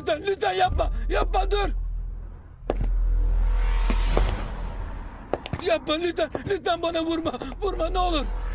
lütfen, lütfen yapma. Yapma, dur. Yapma lütfen, lütfen bana vurma. Vurma ne olur.